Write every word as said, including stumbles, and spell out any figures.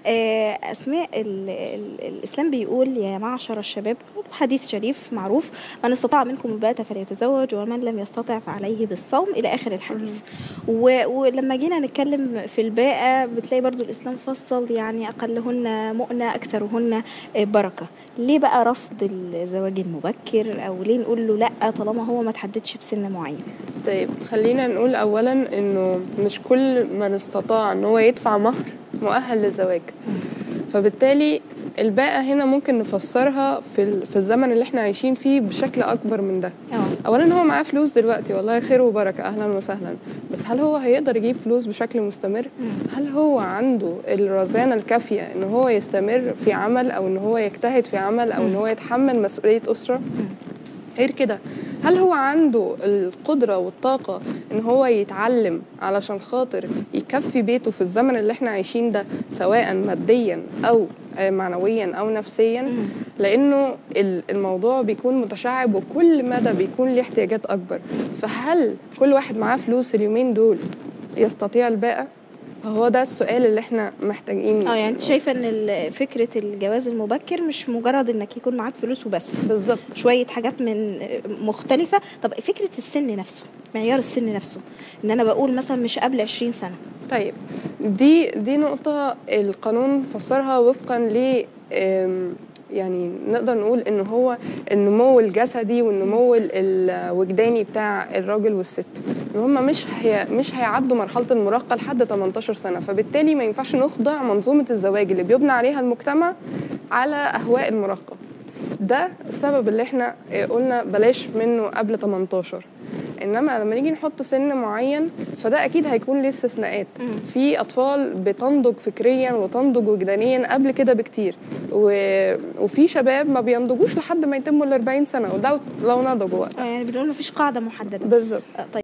آه، أسماء ال ال الإسلام بيقول يا معشر الشباب، حديث شريف معروف، من استطاع منكم الباءة فليتزوج ومن لم يستطع فعليه بالصوم إلى آخر الحديث. ولما جينا نتكلم في الباءة بتلاقي برضو الإسلام فصل يعني أقلهن مؤنة أكثرهن بركة. ليه بقى رفض الزواج المبكر، أو ليه نقول له لأ طالما هو ما تحددش بسن معين؟ طيب خلينا نقول أولا إنه مش كل من استطاع إن هو يدفع مهر مؤهل للزواج، فبالتالي الباءة هنا ممكن نفسرها في في الزمن اللي احنا عايشين فيه بشكل أكبر من ده. أوه. أولا هو معاه فلوس دلوقتي، والله خير وبركة، أهلا وسهلا، بس هل هو هيقدر يجيب فلوس بشكل مستمر؟ هل هو عنده الرزانة الكافية إن هو يستمر في عمل، أو إن هو يجتهد في عمل، أو إن هو يتحمل مسؤولية أسرة؟ غير كده هل هو عنده القدرة والطاقة إن هو يتعلم علشان خاطر يكفي بيته في الزمن اللي احنا عايشين ده، سواء ماديا أو معنويا أو نفسيا؟ لأنه الموضوع بيكون متشعب وكل مدى بيكون له احتياجات أكبر. فهل كل واحد معاه فلوس اليومين دول يستطيع الباءة؟ هو ده السؤال اللي احنا محتاجين. اه يعني انت شايفه ان فكره الجواز المبكر مش مجرد انك يكون معاك فلوس وبس، بالظبط، شويه حاجات من مختلفه. طب فكره السن نفسه، معيار السن نفسه، ان انا بقول مثلا مش قبل عشرين سنة. طيب دي دي نقطه القانون فسرها وفقا ل يعني نقدر نقول إن هو النمو الجسدي والنمو الوجداني بتاع الراجل والست، إن هم مش هي مش هيعدوا مرحلة المراهقة لحد تمنتاشر سنة، فبالتالي ما ينفعش نخضع منظومة الزواج اللي بيبنى عليها المجتمع على أهواء المراهقة. ده السبب اللي احنا قلنا بلاش منه قبل تمنتاشر. انما لما نيجي نحط سن معين فده اكيد هيكون ليه استثناءات. في اطفال بتنضج فكريا وتنضج وجدانيا قبل كده بكتير، وفي شباب ما بينضجوش لحد ما يتموا الأربعين سنة، وده لو نضجوا وقتها. يعني بنقول مفيش قاعدة محددة. بالظبط. طيب